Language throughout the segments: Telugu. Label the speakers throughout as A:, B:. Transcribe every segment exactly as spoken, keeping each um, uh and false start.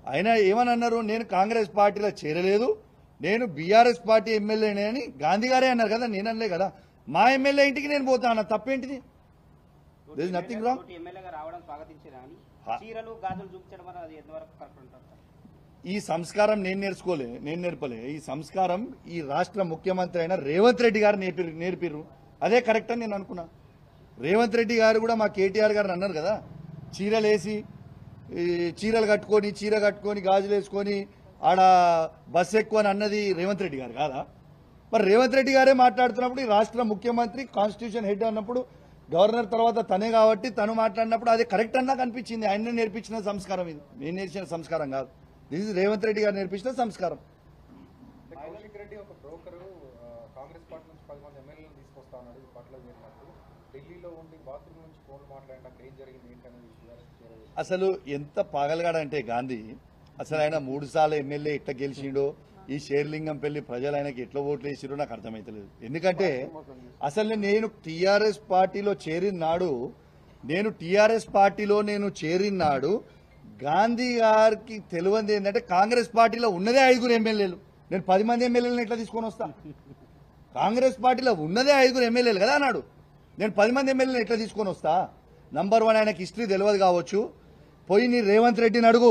A: ఆయన ఏమని అన్నారు, నేను కాంగ్రెస్ పార్టీలో చేరలేదు, నేను బీఆర్ఎస్ పార్టీ ఎమ్మెల్యేనే అని గాంధీ గారే అన్నారు కదా, నేను అనలే కదా. మా ఎమ్మెల్యే ఇంటికి నేను పోతా అన్న, తప్పేంటిది? There is nothing wrong. ఈ సంస్కారం నేను నేర్చుకోలే నేను నేర్పలే ఈ సంస్కారం ఈ రాష్ట్ర ముఖ్యమంత్రి అయిన రేవంత్ రెడ్డి గారు నేర్పి నేర్పిర్రు అదే కరెక్ట్ అని నేను అనుకున్నా. రేవంత్ రెడ్డి గారు కూడా మా కేటీఆర్ గారు అన్నారు కదా, చీరలు వేసి చీరలు కట్టుకొని చీర కట్టుకొని గాజులు వేసుకొని ఆడ బస్ ఎక్కువ అని అన్నది రేవంత్ రెడ్డి గారు కాదా? మరి రేవంత్ రెడ్డి గారే మాట్లాడుతున్నప్పుడు ఈ రాష్ట్ర ముఖ్యమంత్రి కాన్స్టిట్యూషన్ హెడ్ అన్నప్పుడు గవర్నర్ తర్వాత తనే కాబట్టి తను మాట్లాడినప్పుడు అది కరెక్ట్ అన్నా కనిపించింది. ఆయన్నే నేర్పించిన సంస్కారం ఇది, నేను నేర్చిన సంస్కారం కాదు. దిస్ ఇస్ రేవంత్ రెడ్డి గారు నేర్పించిన సంస్కారం.
B: కౌశిక్ రెడ్డి ఒక బ్రోకర్ కాంగ్రెస్ పార్టీ నుంచి పది మంది ఎమ్మెల్యేలను తీసుకొస్తా ఉన్నాడు పార్టీలో చేరినట్టు. ఢిల్లీలో ఉండి బాత్రూమ్ నుంచి ఫోన్లు మాట్లాడినప్పుడు ఏం జరిగింది ఏంటనేది
A: అసలు ఎంత పాగలగాడంటే గాంధీ, అసలు ఆయన మూడు సార్లు ఎమ్మెల్యే ఎట్లా గెలిచిండో, ఈ షేర్లింగం పెళ్లి ప్రజలు ఆయనకి ఎట్లా ఓట్లు వేసిరో నాకు అర్థమైతలేదు. ఎందుకంటే అసలు నేను టీఆర్ఎస్ పార్టీలో చేరిన నాడు నేను టీఆర్ఎస్ పార్టీలో నేను చేరిన నాడు గాంధీ గారికి తెలియంది ఏంటంటే కాంగ్రెస్ పార్టీలో ఉన్నదే ఐదుగురు ఎమ్మెల్యేలు, నేను పది మంది ఎమ్మెల్యేలను ఎట్లా తీసుకొని వస్తా? కాంగ్రెస్ పార్టీలో ఉన్నదే ఐదుగురు ఎమ్మెల్యేలు కదా అన్నాడు, నేను పది మంది ఎమ్మెల్యేలను ఎట్లా తీసుకొని వస్తా? నంబర్ వన్, ఆయనకి హిస్టరీ తెలియదు కావచ్చు. పోయి నీ రేవంత్ రెడ్డిని అడుగు,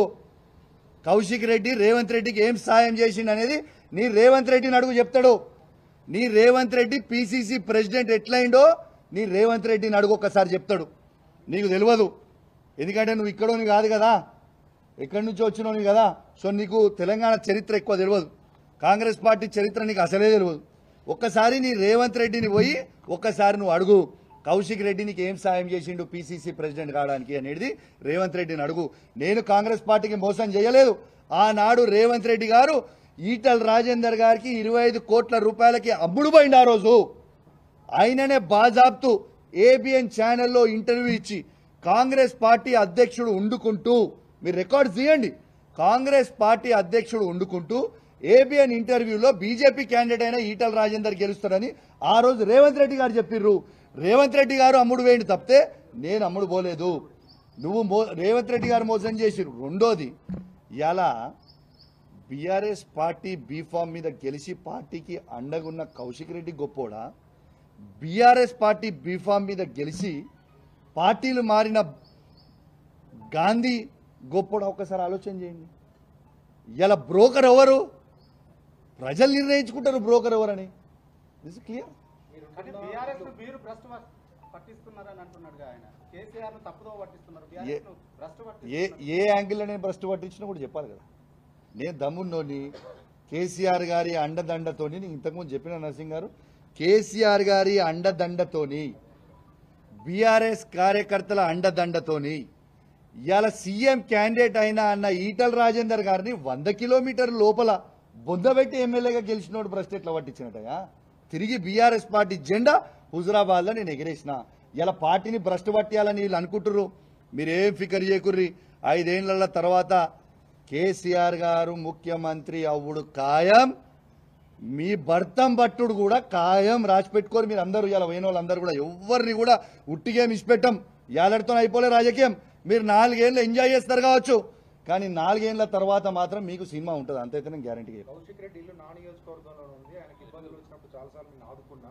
A: కౌశిక్ రెడ్డి రేవంత్ రెడ్డికి ఏం సాయం చేసిండు అనేది నీ రేవంత్ రెడ్డిని అడుగు, చెప్తాడు. నీ రేవంత్ రెడ్డి పీసీసీ ప్రెసిడెంట్ ఎట్లయిండో నీ రేవంత్ రెడ్డిని అడుగు, ఒక్కసారి చెప్తాడు. నీకు తెలియదు, ఎందుకంటే నువ్వు ఇక్కడోని కాదు కదా, ఎక్కడి నుంచో వచ్చినోని కదా. సో నీకు తెలంగాణ చరిత్ర ఎక్కువ తెలియదు, కాంగ్రెస్ పార్టీ చరిత్ర నీకు అసలే తెలియదు. ఒక్కసారి నీ రేవంత్ రెడ్డిని పోయి ఒక్కసారి నువ్వు అడుగు, కౌశిక్ రెడ్డి నీకు ఏం సాయం చేసిండు పీసీసీ ప్రెసిడెంట్ కావడానికి అనేది రేవంత్ రెడ్డిని అడుగు. నేను కాంగ్రెస్ పార్టీకి మోసం చేయలేదు. ఆనాడు రేవంత్ రెడ్డి గారు ఈటల రాజేందర్ గారికి ఇరవై ఐదు కోట్ల రూపాయలకి అమ్ముడు పోయింది. ఆ రోజు ఆయననే బాజాబ్తు ఏబిఎన్ ఛానల్లో ఇంటర్వ్యూ ఇచ్చి కాంగ్రెస్ పార్టీ అధ్యక్షుడు ఉండుకుంటూ, మీరు రికార్డ్స్ తీయండి, కాంగ్రెస్ పార్టీ అధ్యక్షుడు ఉండుకుంటూ ఏబిఎన్ ఇంటర్వ్యూలో బీజేపీ క్యాండిడేట్ అయిన ఈటల రాజేందర్ గెలుస్తారని ఆ రోజు రేవంత్ రెడ్డి గారు చెప్పిర్రు. రేవంత్ రెడ్డి గారు అమ్ముడు వేయండి తప్పితే నేను అమ్ముడు పోలేదు. నువ్వు రేవంత్ రెడ్డి గారు మోసం చేసిరు. రెండోది, ఇలా బీఆర్ఎస్ పార్టీ బీఫామ్ మీద గెలిచి పార్టీకి అండగున్న కౌశిక్ రెడ్డి గొప్పోడా, బీఆర్ఎస్ పార్టీ బీఫామ్ మీద గెలిచి పార్టీలు మారిన గాంధీ గొప్పోడా? ఒక్కసారి ఆలోచన చేయండి. ఇలా బ్రోకర్ ఎవరు? ప్రజలు నిర్ణయించుకుంటారు బ్రోకర్ ఎవరని. This is clear. ఏ యాంగిల్ నేను భ్రష్టు పట్టించినా కూడా చెప్పాలి కదా. నేను దమ్మున్నోని కేసీఆర్ గారి అండదండతోని, నేను ఇంతకుముందు చెప్పిన నరసింగ్ గారు, కేసీఆర్ గారి అండదండతోని బీఆర్ఎస్ కార్యకర్తల అండదండతోని ఇవాళ సీఎం క్యాండిడేట్ అయినా అన్న ఈటల రాజేందర్ గారిని వంద కిలోమీటర్ల లోపల బొందబెట్టి ఎమ్మెల్యేగా గెలిచినోడు భ్రష్టు ఎట్లా పట్టించినట్టయా? తిరిగి బీఆర్ఎస్ పార్టీ జెండా హుజురాబాద్ లో నేను ఎగిరేసిన. ఇలా పార్టీని భ్రష్టు పట్టియాలని వీళ్ళు అనుకుంటుర్రు. మీరేం ఫికర్ చేయకుర్రి, ఐదేళ్ల తర్వాత కేసీఆర్ గారు ముఖ్యమంత్రి అవ్వుడు ఖాయం, మీ భర్తం భట్టుడు కూడా ఖాయం. రాసి పెట్టుకోరు మీరు అందరూ. ఇలా పోయిన వాళ్ళందరూ కూడా ఎవరిని కూడా ఉట్టిగేం ఇచ్చిపెట్టాం. ఏళ్ళతో అయిపోలే రాజకీయం. మీరు నాలుగేళ్ళు ఎంజాయ్ చేస్తారు కావచ్చు, కానీ నాలుగేళ్ల తర్వాత మాత్రం మీకు సినిమా ఉంటుంది, అంతైతే నేను గ్యారంటీ.
B: కౌశిక్ రెడ్డి ఇల్లు నా నియోజకవర్గంలో ఉంది, ఆయనకి ఇబ్బందులు వచ్చినప్పుడు చాలాసార్లు నేను ఆదుకున్నా.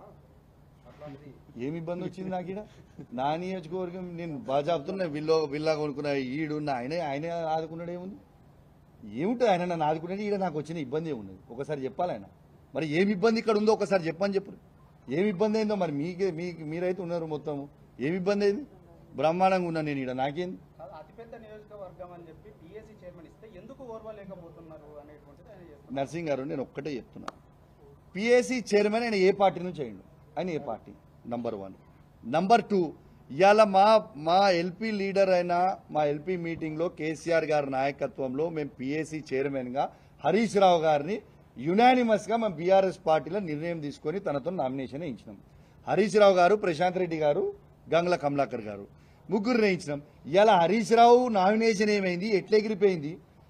A: ఏమి ఇబ్బంది వచ్చింది నాకు? ఇక్కడ నా నియోజకవర్గం నేను బాగా చెప్తున్నా, విల్లో విల్లా కొనుక్కున్నా, ఈడు ఆయన ఆయన ఆదుకున్నాడు. ఏముంది? ఏముంటుంది ఆయన నన్ను ఆదుకునేది? ఈడ నాకు వచ్చిన ఇబ్బంది ఏమున్నది ఒకసారి చెప్పాలి ఆయన. మరి ఏమి ఇబ్బంది ఇక్కడ ఉందో ఒకసారి చెప్పని చెప్పు. ఏమి ఇబ్బంది అయిందో మరి మీకే మీకు మీరైతే ఉన్నారు మొత్తము. ఏమి ఇబ్బంది అయింది? బ్రహ్మాండంగా ఉన్నా నేను ఇక్కడ, నాకేంది?
C: అతిపెద్ద నియోజకవర్గం అని చెప్పి పిఎస్సి చైర్మన్ ఇస్తే ఎందుకు ఓర్వలేకపోతున్నారు అనేటువంటిది
A: నర్సింగ్ గారు నేను ఒక్కటే చెప్తున్నా. పిఎస్సి చైర్మన్ ఆయన ఏ పార్టీ నుంచి అయ్యిండు? ఆయన ఏ party? Number one. Number two, ఇవాళ మా మా ఎల్పీ లీడర్ అయిన మా ఎల్పీ మీటింగ్లో కేసీఆర్ గారి నాయకత్వంలో మేము పిఎస్సి చైర్మన్గా హరీష్ రావు గారిని యునానిమస్గా మా బీఆర్ఎస్ పార్టీలో నిర్ణయం తీసుకొని తనతో నామినేషన్ వేయించినాం. హరీష్ రావు గారు, ప్రశాంత్ రెడ్డి గారు, గంగ్ల కమలాకర్ గారు ముగ్గురు వేయించినాం. ఇలా హరీష్ రావు నామినేషన్ ఏమైంది, ఎట్లా ఎగిరిపోయింది?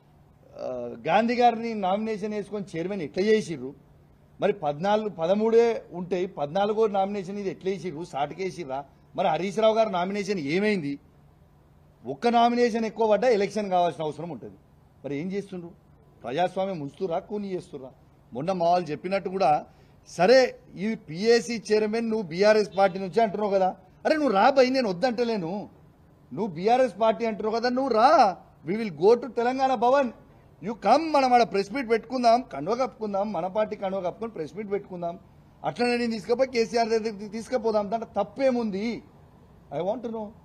A: గాంధీ గారిని నామినేషన్ వేసుకొని చైర్మన్ ఎట్లా చేసిర్రు? మరి పద్నాలుగు పదమూడే ఉంటాయి, పద్నాలుగో నామినేషన్ ఇది ఎట్లా వేసిర్రు? సాటుకేసిర్రా? మరి హరీష్ రావు గారు నామినేషన్ ఏమైంది? ఒక్క నామినేషన్ ఎక్కువ పడ్డా ఎలక్షన్ కావాల్సిన అవసరం ఉంటుంది. మరి ఏం చేస్తుండ్రు? ప్రజాస్వామ్యం ఉంచుతురా, కూని చేస్తురా? మొన్న మా వాళ్ళు చెప్పినట్టు కూడా సరే ఈ పిఏసీ చైర్మన్ నువ్వు బీఆర్ఎస్ పార్టీ నుంచి అంటున్నావు కదా, అరే నువ్వు రా బై, నేను వద్దంటలేను. నువ్వు బీఆర్ఎస్ పార్టీ అంటున్నావు కదా, నువ్వు రా, we will go to Telangana Bhavan, you come, మనం ఆడ ప్రెస్ మీట్ పెట్టుకుందాం, కండువ కప్పుకుందాం, మన పార్టీ కండువ కప్పుకొని ప్రెస్ మీట్ పెట్టుకుందాం, అట్లనే నేను తీసుకుపోయి కేసీఆర్ దగ్గరికి తీసుకుపోదాం, దాంట్లో తప్పేముంది? I want no.